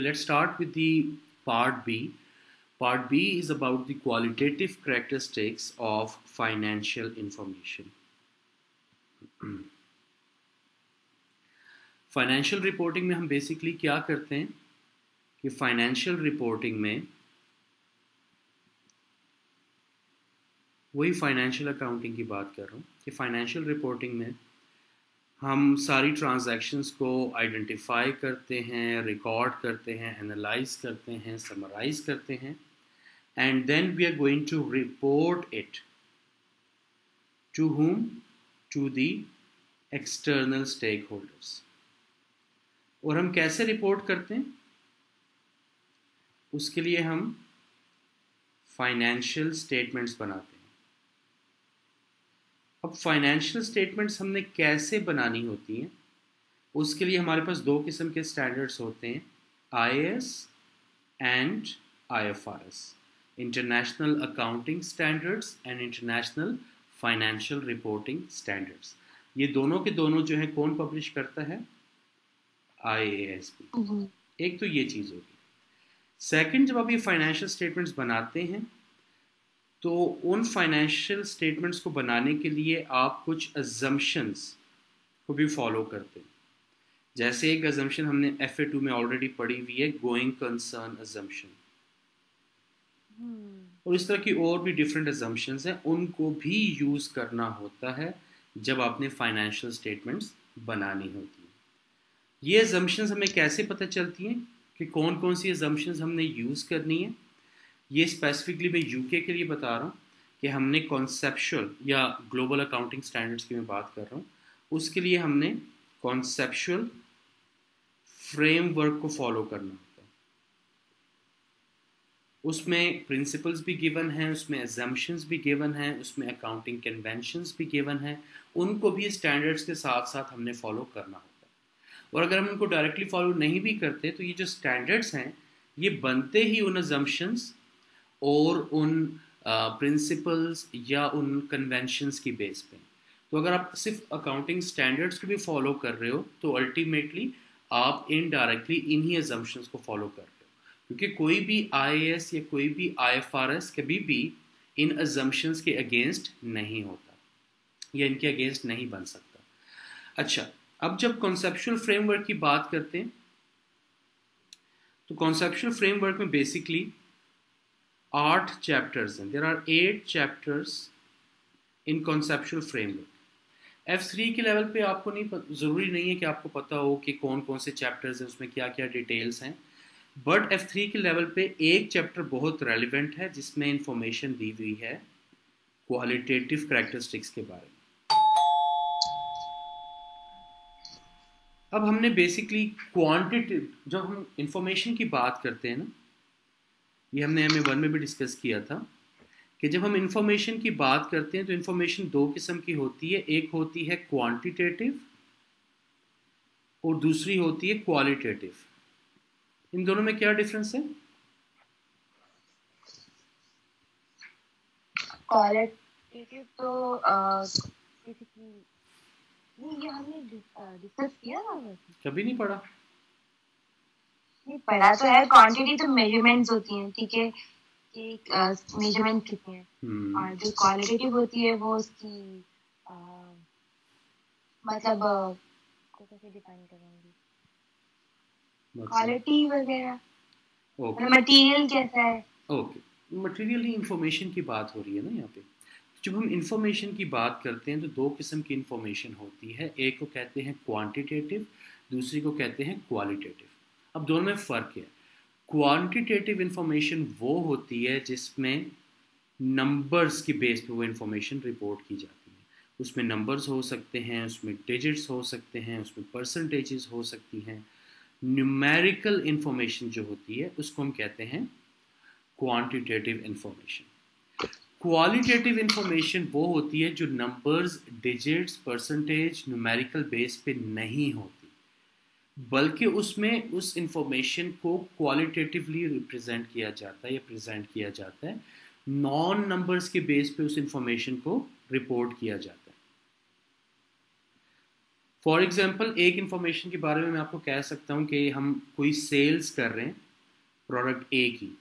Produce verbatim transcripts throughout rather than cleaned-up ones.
let's start with the part B. Part B is about the qualitative characteristics of financial information. Financial reporting में हम basically क्या करते हैं कि financial reporting में वही फाइनेंशियल अकाउंटिंग की बात कर रहा हूँ कि फाइनेंशियल रिपोर्टिंग में हम सारी ट्रांजैक्शंस को आइडेंटिफाई करते हैं, रिकॉर्ड करते हैं, एनालाइज करते हैं, समराइज करते हैं, and then we are going to report it to whom? To the external stakeholders. और हम कैसे रिपोर्ट करते हैं? उसके लिए हम फाइनेंशियल स्टेटमेंट्स बनाते हैं. अब फाइनेंशियल स्टेटमेंट्स हमने कैसे बनानी होती हैं? उसके लिए हमारे पास दो किस्म के स्टैंडर्ड्स होते हैं, I A S and I F R S, international accounting standards and international financial reporting standards. ये दोनों के दोनों जो है कौन पब्लिश करता है? I A S B. एक तो ये चीज़ होगी. सेकंड, जब आप ये फाइनेंशियल स्टेटमेंट्स बनाते हैं तो उन फाइनेंशियल स्टेटमेंट्स को बनाने के लिए आप कुछ अजम्पशंस को भी फॉलो करते हैं. जैसे एक अजम्पशन हमने एफ ए टू में ऑलरेडी पढ़ी हुई है, गोइंग कंसर्न अजम्पशन. और इस तरह की और भी डिफरेंट अजम्पशंस हैं, उनको भी यूज़ करना होता है जब आपने फाइनेंशियल स्टेटमेंट्स बनानी होती है. ये अजम्पशंस हमें कैसे पता चलती हैं कि कौन कौन सी अजम्पशंस हमने यूज़ करनी है? ये स्पेसिफिकली मैं यूके के लिए बता रहा हूँ कि हमने कॉन्सेप्चुअल या ग्लोबल अकाउंटिंग स्टैंडर्ड्स की मैं बात कर रहा हूँ, उसके लिए हमने कॉन्सेप्चुअल फ्रेमवर्क को फॉलो करना होता है. उसमें प्रिंसिपल्स भी गिवन हैं, उसमें अजम्पशंस भी गिवन हैं, उसमें अकाउंटिंग कन्वेंशंस भी गिवन हैं. उनको भी स्टैंडर्ड्स के साथ साथ हमने फॉलो करना होता है. और अगर हम उनको डायरेक्टली फॉलो नहीं भी करते तो ये जो स्टैंडर्ड्स हैं ये बनते ही उन अजम्पशंस और उन प्रिंसिपल्स uh, या उन कन्वेंशंस की बेस पे. तो अगर आप सिर्फ अकाउंटिंग स्टैंडर्ड्स को भी फॉलो कर रहे हो तो अल्टीमेटली आप इनडायरेक्टली इन्हीं अजम्पशंस को फॉलो कर रहे हो, क्योंकि कोई भी आई ए एस या कोई भी आई एफ आर एस कभी भी इन अजम्पशंस के अगेंस्ट नहीं होता या इनके अगेंस्ट नहीं बन सकता. अच्छा, अब जब कॉन्सेप्चुअल फ्रेमवर्क की बात करते हैं तो कॉन्सेप्चुअल फ्रेमवर्क में बेसिकली आठ चैप्टर्स हैं. There are eight chapters in conceptual framework. F three के लेवल पे आपको नहीं, ज़रूरी नहीं है कि आपको पता हो कि कौन कौन से चैप्टर्स हैं, उसमें क्या क्या डिटेल्स हैं, बट एफ थ्री के लेवल पे एक चैप्टर बहुत रेलिवेंट है जिसमें इंफॉर्मेशन दी हुई है क्वालिटेटिव कैरेक्टरिस्टिक्स के बारे में. अब हमने बेसिकली क्वांटिटेटिव, जब हम इंफॉर्मेशन की बात करते हैं ना, ये हमने एम ए वन में भी डिस्कस किया था कि जब हम इंफॉर्मेशन की बात करते हैं तो इंफॉर्मेशन दो किस्म की होती है. एक होती है क्वांटिटेटिव और दूसरी होती है क्वालिटेटिव. इन दोनों में क्या डिफरेंस है? क्वालिटेटिव तो बेसिकली ये हमने डिस्कस किया ना, कभी नहीं पढ़ा. नहीं पढ़ा तो है. क्वांटिटी तो मेजरमेंट्स होती हैं, ठीक है, एक मेजरमेंट कितने हैं. hmm. और जो क्वालिटेटिव होती है वो उसकी आ, मतलब को कैसे डिफाइन करेंगे, क्वालिटी वगैरह, मटेरियल कैसा है. ओके, मटेरियल ही इंफॉर्मेशन की बात हो रही है ना यहाँ पे. जब हम इंफॉर्मेशन की बात करते हैं तो दो किस्म की इंफॉर्मेशन होती है. एक को कहते हैं क्वांटिटेटिव, दूसरी को कहते हैं क्वालिटेटिव. अब दोनों में फ़र्क है. क्वांटिटेटिव इंफॉर्मेशन वो होती है जिसमें नंबर्स की बेस पे वो इंफॉर्मेशन रिपोर्ट की जाती है. उसमें नंबर्स हो सकते हैं, उसमें डिजिट्स हो सकते हैं, उसमें परसेंटेजेस हो सकती हैं. न्यूमेरिकल इंफॉर्मेशन जो होती है उसको हम कहते हैं क्वांटिटेटिव इंफॉर्मेशन. क्वालिटेटिव इंफॉर्मेशन वो होती है जो numbers, digits, percentage, numerical base पे नहीं होती, बल्कि उसमें उस इंफॉर्मेशन को क्वालिटेटिवली रिप्रेजेंट किया जाता है या प्रेजेंट किया जाता है. नॉन नंबर्स के बेस पे उस इंफॉर्मेशन को रिपोर्ट किया जाता है. फॉर एग्जांपल एक इंफॉर्मेशन के बारे में मैं आपको कह सकता हूँ कि हम कोई सेल्स कर रहे हैं प्रोडक्ट ए की,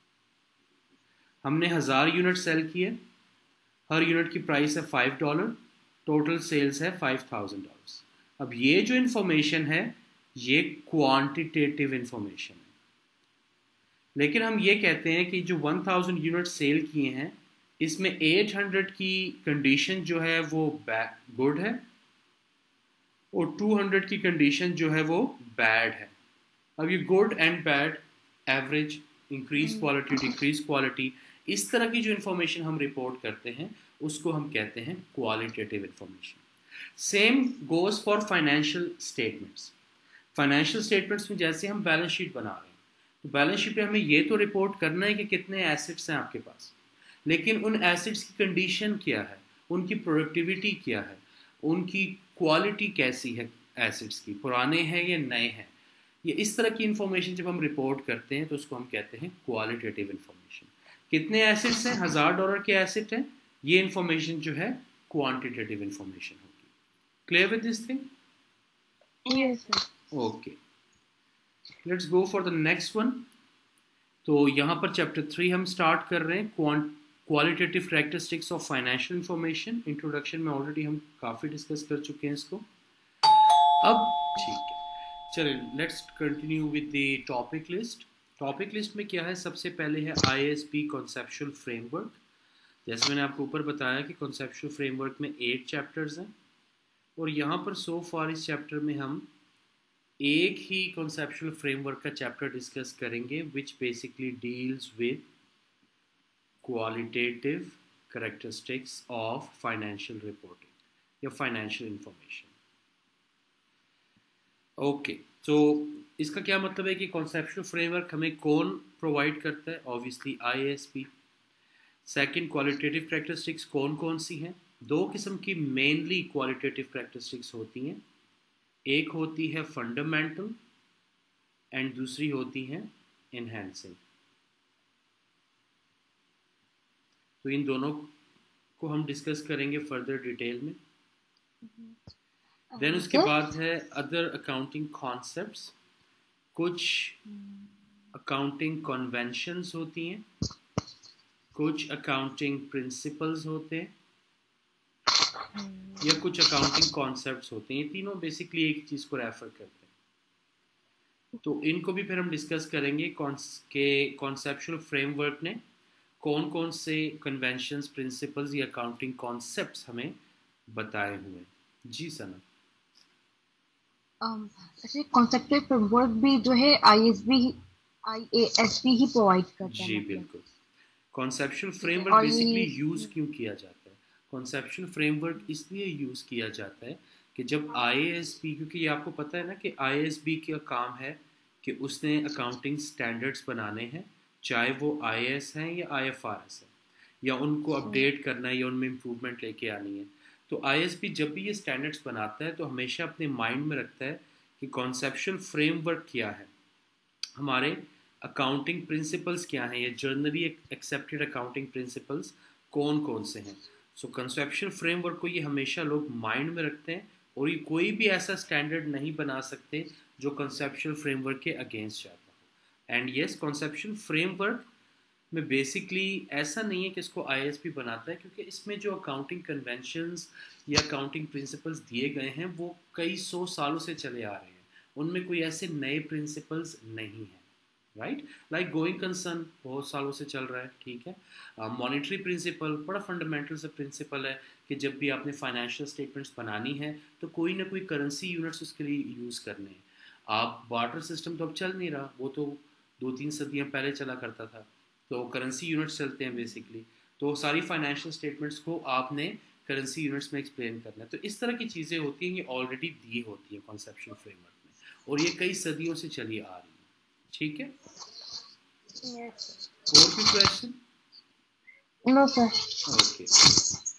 हमने हज़ार यूनिट सेल किए, हर यूनिट की प्राइस है फाइव डॉलर, टोटल सेल्स है फाइव थाउजेंड डॉलर्स। अब ये जो इंफॉर्मेशन है ये क्वांटिटेटिव इंफॉर्मेशन है, लेकिन हम ये कहते हैं कि जो वन थाउजेंड यूनिट सेल किए हैं इसमें एट हंड्रेड की कंडीशन जो है वो गुड है और टू हंड्रेड की कंडीशन जो है वो बैड है। अब ये good and bad, average, increase quality, decrease quality, इस तरह की जो इन्फॉर्मेशन हम रिपोर्ट करते हैं उसको हम कहते हैं qualitative information. Same goes for financial statements. Financial statements में जैसे हम बैलेंस शीट बना रहे हैं तो बैलेंस शीट पे हमें ये तो रिपोर्ट करना है कि कितने एसेट्स हैं आपके पास, लेकिन उन एसेट्स की कंडीशन क्या है, उनकी प्रोडक्टिविटी क्या है, उनकी क्वालिटी कैसी है, एसेट्स की पुराने हैं या नए हैं, ये इस तरह की इंफॉर्मेशन जब हम रिपोर्ट करते हैं तो उसको हम कहते हैं क्वालिटेटिव इंफॉर्मेशन। कितने एसेट्स हैं, हज़ार डॉलर के एसेट हैं, ये इंफॉर्मेशन जो है क्वांटिटेटिव इंफॉर्मेशन होगी। Clear with this thing? Yes sir. Okay, let's go for the next one. तो यहाँ पर चैप्टर थ्री हम स्टार्ट कर रहे हैं, qualitative characteristics of financial information. Introduction में ऑलरेडी हम काफ़ी डिस्कस कर चुके हैं इसको। अब ठीक है, चलिए let's continue with the topic list. Topic list में क्या है, सबसे पहले है I S P conceptual framework. जैसे मैंने आपको ऊपर बताया कि कॉन्सेप्चुअल फ्रेमवर्क में एट चैप्टर्स हैं और यहाँ पर सो फार इस चैप्टर में हम एक ही कॉन्सेप्चुअल फ्रेमवर्क का चैप्टर डिस्कस करेंगे which basically deals with qualitative characteristics of financial reporting या फाइनेंशियल इंफॉर्मेशन। ओके, तो इसका क्या मतलब है कि कॉन्सेप्चुअल फ्रेमवर्क हमें कौन प्रोवाइड करता है? Obviously I S P. Second, qualitative characteristics कौन कौन सी हैं? दो किस्म की मेनली क्वालिटेटिव कैरेक्टरिस्टिक्स होती हैं, एक होती है फंडामेंटल एंड दूसरी होती है एनहांसिंग। तो इन दोनों को हम डिस्कस करेंगे फर्दर डिटेल में। देन उसके बाद है अदर अकाउंटिंग कॉन्सेप्ट्स। कुछ अकाउंटिंग कन्वेंशंस होती हैं, कुछ अकाउंटिंग प्रिंसिपल्स होते हैं या कुछ अकाउंटिंग कॉन्सेप्ट्स होते हैं। ये तीनों बेसिकली एक चीज़ को रेफर करते हैं। तो इनको भी फिर हम डिस्कस करेंगे के कॉन्सेप्चुअल फ्रेमवर्क ने कौन कौन से कन्वेंशंस, प्रिंसिपल्स या अकाउंटिंग कॉन्सेप्ट्स हमें बताए हुए हैं। जी सना। ऐसे कॉन्सेप्चुअल फ्रेमवर्क भी जो है आईएसबी आईएएसबी ही प्रोवाइड करता है। जी बिल्कुल। कॉन्सेप्चुअल फ्रेमवर्क बेसिकली यूज़ क्यों किया जाता है? कॉन्सेप्चुअल फ्रेमवर्क इसलिए यूज़ किया जाता है कि जब आईएएसबी, क्योंकि ये आपको पता है ना कि आईएएसबी का काम है कि उसने अकाउंटिंग स्टैंडर्ड्स बनाने हैं, चाहे वो आईएएस हैं या आईएफआरएस है, या उनको अपडेट करना है या उनमें इम्प्रूवमेंट लेके आनी है। तो आईएएसबी जब भी ये स्टैंडर्ड्स बनाता है तो हमेशा अपने माइंड में रखता है कि कॉन्सेप्चुअल फ्रेमवर्क क्या है, हमारे अकाउंटिंग प्रिंसिपल्स क्या हैं, ये जनरली एक्सेप्टेड अकाउंटिंग प्रिंसिपल्स कौन कौन से हैं। सो कॉन्सेप्चुअल फ्रेमवर्क को ये हमेशा लोग माइंड में रखते हैं और ये कोई भी ऐसा स्टैंडर्ड नहीं बना सकते जो कॉन्सेप्चुअल फ्रेमवर्क के अगेंस्ट जाता हो। एंड येस, कॉन्सेप्चुअल फ्रेमवर्क में बेसिकली ऐसा नहीं है कि इसको आईएएसपी बनाता है, क्योंकि इसमें जो अकाउंटिंग कन्वेंशंस या अकाउंटिंग प्रिंसिपल्स दिए गए हैं वो कई सौ सालों से चले आ रहे हैं, उनमें कोई ऐसे नए प्रिंसिपल्स नहीं हैं। राइट, लाइक गोइंग कंसर्न बहुत सालों से चल रहा है, ठीक है। मॉनेटरी uh, प्रिंसिपल बड़ा फंडामेंटल सा प्रिंसिपल है कि जब भी आपने फाइनेंशियल स्टेटमेंट्स बनानी है तो कोई ना कोई करेंसी यूनिट्स उसके लिए यूज़ करने हैं। आप बार्टर सिस्टम तो अब चल नहीं रहा, वो तो दो तीन सदियाँ पहले चला करता था, तो करेंसी यूनिट्स चलते हैं बेसिकली। तो सारी फाइनेंशियल स्टेटमेंट्स को आपने करेंसी यूनिट्स में एक्सप्लेन करना है। तो इस तरह की चीज़ें होती हैं, ये ऑलरेडी दी होती हैं कॉन्सेप्चुअल फ्रेमवर्क में और ये कई सदियों से चली आ रही है, ठीक है। Yes. और भी क्वेश्चन? No sir. Okay.